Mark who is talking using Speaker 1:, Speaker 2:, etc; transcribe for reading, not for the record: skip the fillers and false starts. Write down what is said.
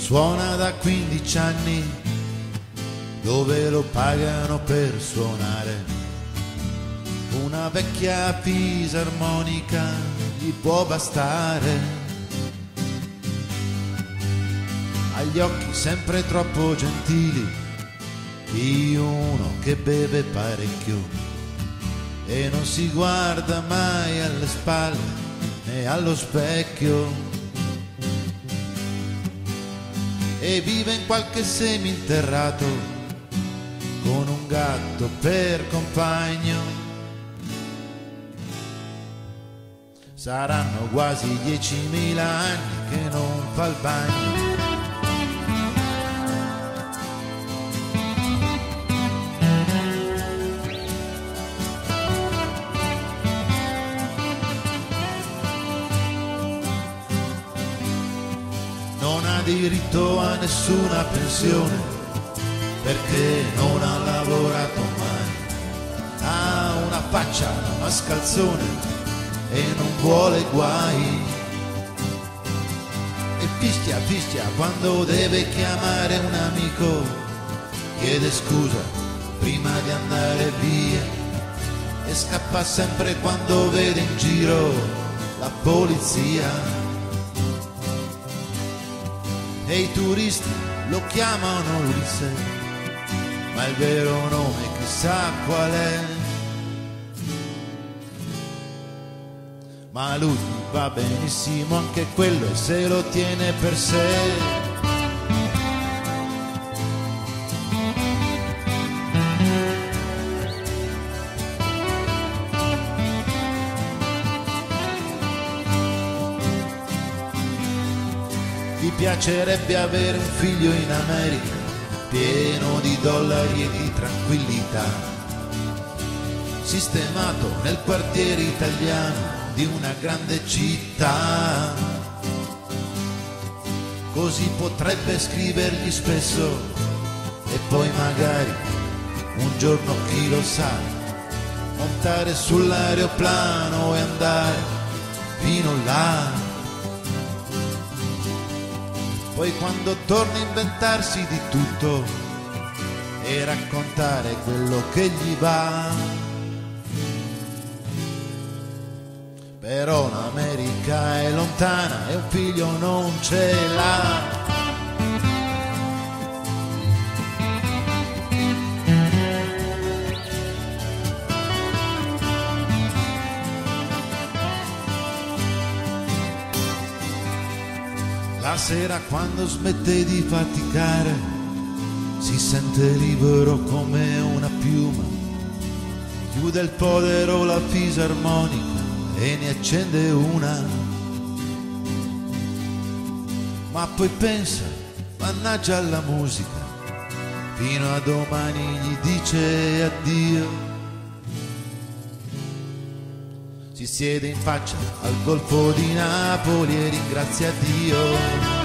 Speaker 1: suona da 15 anni, dove lo pagano per suonare. Una vecchia fisarmonica gli può bastare. Ha gli occhi sempre troppo gentili di uno che beve parecchio e non si guarda mai alle spalle né allo specchio. E vive in qualche seminterrato con un gatto per compagno. Saranno quasi 10.000 anni che non fa il bagno. Non ha diritto a nessuna pensione perché non ha lavorato mai. Ha una faccia da mascalzone e non vuole guai. E fischia quando deve chiamare un amico. Chiede scusa prima di andare via e scappa sempre quando vede in giro la polizia. E i turisti lo chiamano Ulisse, ma il vero nome chissà qual è. Ma lui va benissimo anche quello e se lo tiene per sé. Gli piacerebbe avere un figlio in America, pieno di dollari e di tranquillità, sistemato nel quartiere italiano di una grande città. Così potrebbe scrivergli spesso e poi magari un giorno, chi lo sa, montare sull'aeroplano e andare fino là. Poi quando torna a inventarsi di tutto e raccontare quello che gli va. Però l'America è lontana e un figlio non ce l'ha. La sera quando smette di faticare si sente libero come una piuma. Chiude il podero la fisarmonica e ne accende una. Ma poi pensa, mannaggia alla musica, fino a domani gli dice addio. Si siede in faccia al golfo di Napoli e ringrazia Dio.